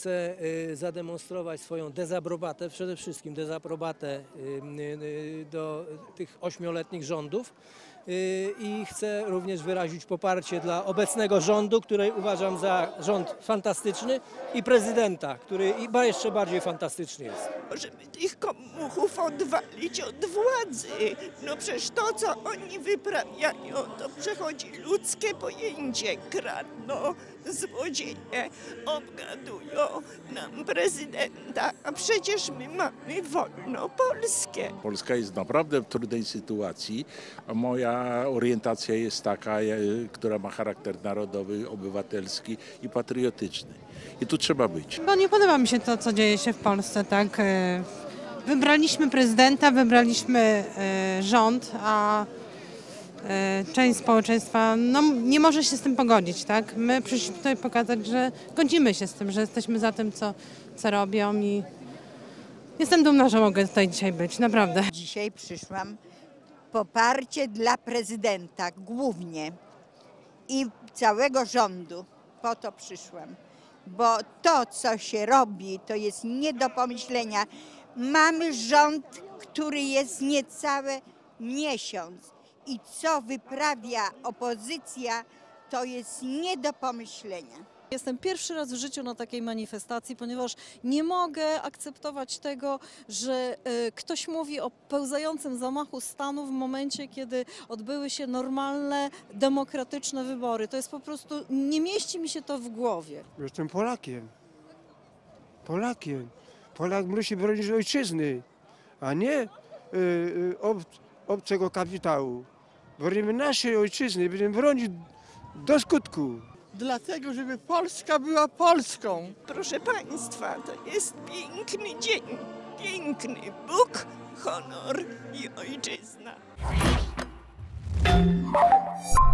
chcę zademonstrować swoją dezaprobatę, przede wszystkim dezaprobatę do tych 8-letnich rządów i chcę również wyrazić poparcie dla obecnego rządu, który uważam za rząd fantastyczny, i prezydenta, który jeszcze bardziej fantastyczny jest. Żeby tych komuchów odwalić od władzy. No przecież to, co oni wyprawiają, to przechodzi ludzkie pojęcie. Kradną, złodzieje, obgadują nam prezydenta, a przecież my mamy wolno Polskę. Polska jest naprawdę w trudnej sytuacji, a moja orientacja jest taka, która ma charakter narodowy, obywatelski i patriotyczny. I tu trzeba być. Bo nie podoba mi się to, co dzieje się w Polsce, tak? Wybraliśmy prezydenta, wybraliśmy rząd, a część społeczeństwa nie może się z tym pogodzić, tak? My przyszliśmy tutaj pokazać, że godzimy się z tym, że jesteśmy za tym, co robią, i jestem dumna, że mogę tutaj dzisiaj być, naprawdę. Dzisiaj przyszłam poparcie dla prezydenta głównie i całego rządu. Po to przyszłam, bo to, co się robi, to jest nie do pomyślenia. Mamy rząd, który jest niecały miesiąc i co wyprawia opozycja, to jest nie do pomyślenia. Jestem pierwszy raz w życiu na takiej manifestacji, ponieważ nie mogę akceptować tego, że ktoś mówi o pełzającym zamachu stanu w momencie, kiedy odbyły się normalne, demokratyczne wybory. To jest po prostu, nie mieści mi się to w głowie. Jestem Polakiem. Polak musi bronić ojczyzny, a nie obcego kapitału. Bronimy naszej ojczyzny, będziemy bronić do skutku. Dlatego, żeby Polska była Polską. Proszę Państwa, to jest piękny dzień. Piękny Bóg, honor i ojczyzna.